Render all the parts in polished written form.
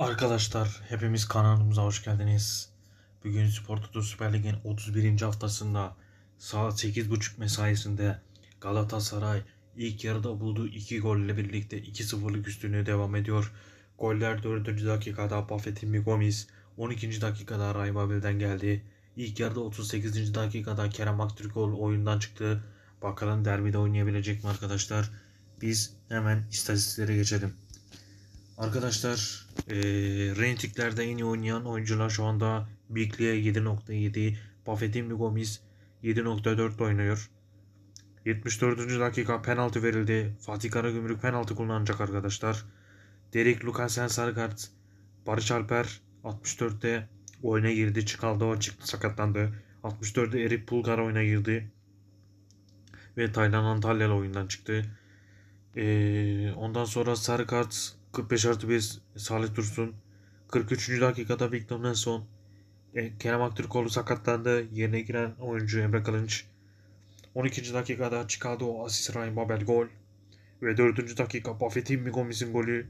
Arkadaşlar hepimiz kanalımıza hoş geldiniz. Bugün Spor Toto Süper Lig'in 31. haftasında saat 8.30 mesaisinde Galatasaray ilk yarıda bulduğu 2 golle birlikte 2-0'lık üstünlüğü devam ediyor. Goller 4. dakikada Buffett'in Gomis, 12. dakikada Ray Babel'den geldi. İlk yarıda 38. dakikada Kerem Aktürkoğlu oyundan çıktı. Bakalım derbide oynayabilecek mi arkadaşlar? Biz hemen istatistiklere geçelim. Arkadaşlar Rentikler'de en iyi oynayan oyuncular şu anda Biglia 7.7, Buffett'in Gomis 7.4 oynuyor. 74. dakika penaltı verildi. Fatih Karagümrük penaltı kullanacak arkadaşlar. Derek Lukasen sarı kart. Barış Alper 64'te oyuna girdi. Çıkaldı o çıktı sakatlandı. 64'te Erik Pulgar oyuna girdi. Ve Taylan Antalyalı oyundan çıktı. Ondan sonra sarı kart 45+1 Salih Dursun. 43. dakikada Victor Nelson. Kerem Aktürkoğlu sakatlandı. Yerine giren oyuncu Emre Kılınç. 12. dakikada çıkardı o asist Ryan Babel gol. Ve 4. dakika Buffett'in Gomis'in golü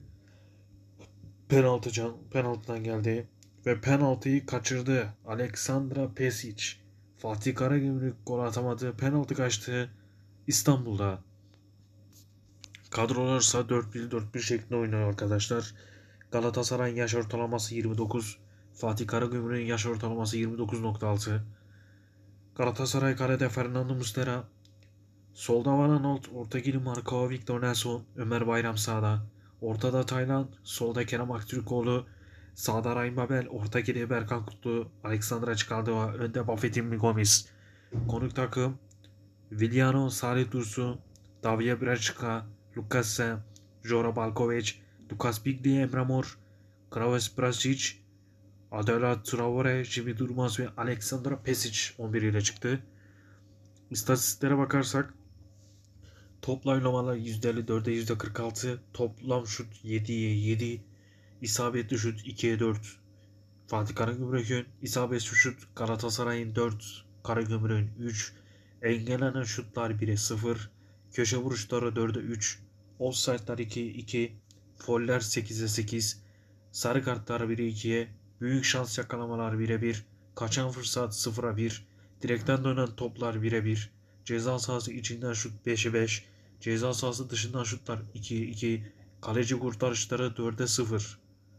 penaltıdan geldi. Ve penaltıyı kaçırdı. Aleksandra Pesic. Fatih Karagümrük gol atamadı. Penaltı kaçtı İstanbul'da. Kadrolar ise 4-1-4-1 şeklinde oynuyor arkadaşlar. Galatasaray'ın yaş ortalaması 29. Fatih Karagümrük'ün yaş ortalaması 29.6. Galatasaray kalede Fernando Muslera. Solda Van Aanholt, ortadaki Marco Victor Nelson, Ömer Bayram sağda. Ortada Taylan, solda Kerem Aktürkoğlu, sağda Ryan Babel, ortadaki Berkan Kutlu, Alexandra Çıkaldova, önde Buffett'in Gomis. Konuk takım Viliano, Salih Dursun, Davia Brachka, Lukasen, Jora Balkovic, Lukas Biglia, Emre Mor, Kraves Brasic, Adela Traore, Jimmy Durmaz ve Aleksandra Pesic 11 ile çıktı. İstatistiklere bakarsak toplaylamalar %54'e %46, toplam şut 7'ye 7, isabetli şut 2'ye 4. Fatih Karagümrük'ün isabetli şut Galatasaray'ın 4, Karagümrük'ün 3, engellenen şutlar 1'e 0, köşe vuruşları 4'e 3, offside'lar 2'ye 2, foller 8'e 8, sarı kartlar 1'e 2'ye, büyük şans yakalamalar 1'e 1, kaçan fırsat 0'a 1, direkten dönen toplar 1'e 1, ceza sahası içinden şut 5'e 5, ceza sahası dışından şutlar 2'ye 2, kaleci kurtarışları 4'e 0.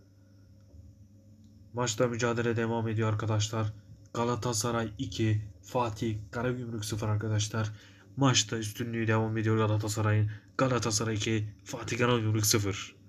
Maçta mücadele devam ediyor arkadaşlar. Galatasaray 2, Fatih Karagümrük 0 arkadaşlar. Maçta üstünlüğü devam ediyor Galatasaray'ın. Galatasaray 2, Fatih Karagümrük 0.